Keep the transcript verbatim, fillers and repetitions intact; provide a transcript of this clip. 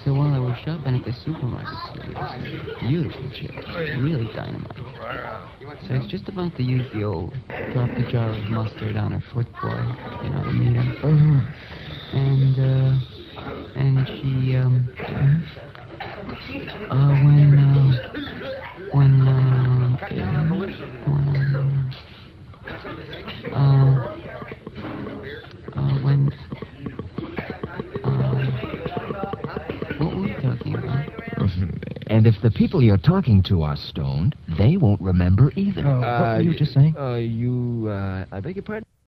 So while I was shopping at the supermarket, she was a beautiful chick, really dynamite. So I was just about to use the old drop the jar of mustard on her foot boy, you know, to meet her. Uh-huh. And, uh, and she, um, uh, when, uh, when, uh, when, uh, uh, when, uh, what were we talking about? And if the people you're talking to are stoned, they won't remember either. Uh, what were you just saying? Uh, you, uh, I beg your pardon?